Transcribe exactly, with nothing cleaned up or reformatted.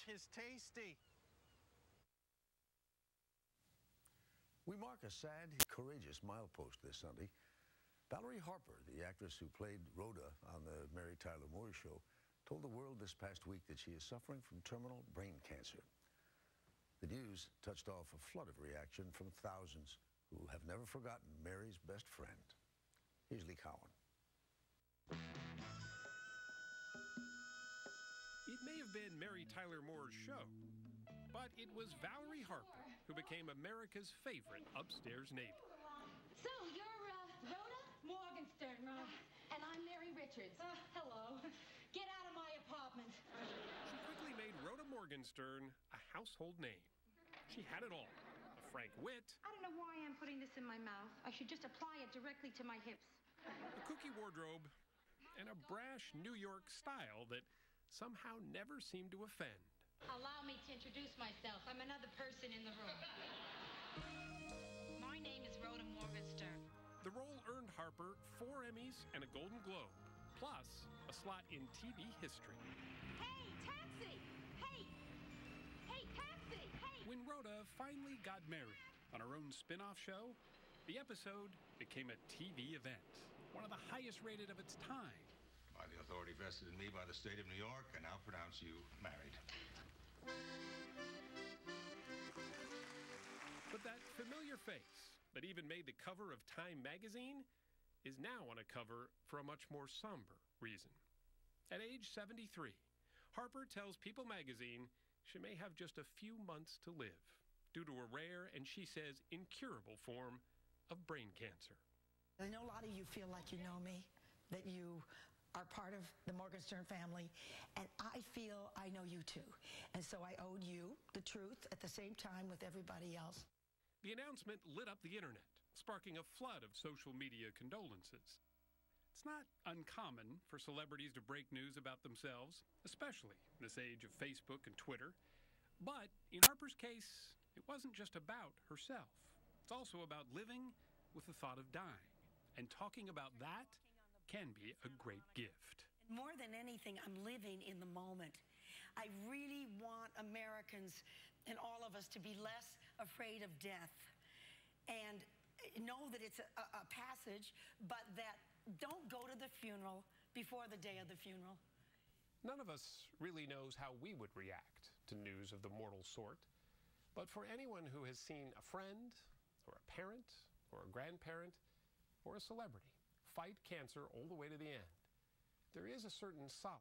is tasty. We mark a sad, courageous milepost this Sunday. Valerie Harper, the actress who played Rhoda on the Mary Tyler Moore Show, told the world this past week that she is suffering from terminal brain cancer. The news touched off a flood of reaction from thousands who have never forgotten Mary's best friend. Here's Lee Cowan. It may have been Mary Tyler Moore's show, but it was Valerie Harper who became America's favorite upstairs neighbor. So, you're uh, Rhoda Morgenstern, uh, and I'm Mary Richards. Uh, hello. Get out of my apartment. She quickly made Rhoda Morgenstern a household name. She had it all. A frank wit. I don't know why I'm putting this in my mouth. I should just apply it directly to my hips. A kooky wardrobe, and a brash New York style that somehow never seemed to offend. Allow me to introduce myself. I'm another person in the room. My name is Rhoda Morgenstern. The role earned Harper four Emmys and a Golden Globe, plus a slot in T V history. Hey, taxi! Hey! Hey, taxi! Hey! When Rhoda finally got married on her own spin-off show, the episode became a T V event, one of the highest rated of its time. By the authority vested in me by the state of New York, I now pronounce you married. But that familiar face that even made the cover of Time magazine is now on a cover for a much more somber reason. At age seventy-three, Harper tells People magazine she may have just a few months to live due to a rare and, she says, incurable form of brain cancer. I know a lot of you feel like you know me, that you are part of the Morgenstern family, and I feel I know you too. And so I owed you the truth at the same time with everybody else. The announcement lit up the internet, sparking a flood of social media condolences. It's not uncommon for celebrities to break news about themselves, especially in this age of Facebook and Twitter. But in Harper's case, it wasn't just about herself. It's also about living with the thought of dying. And talking about that can be a great gift. More than anything, I'm living in the moment. I really want Americans and all of us to be less afraid of death and know that it's a, a passage, but that don't go to the funeral before the day of the funeral. None of us really knows how we would react to news of the mortal sort. But for anyone who has seen a friend or a parent or a grandparent or a celebrity fight cancer all the way to the end, there is a certain solace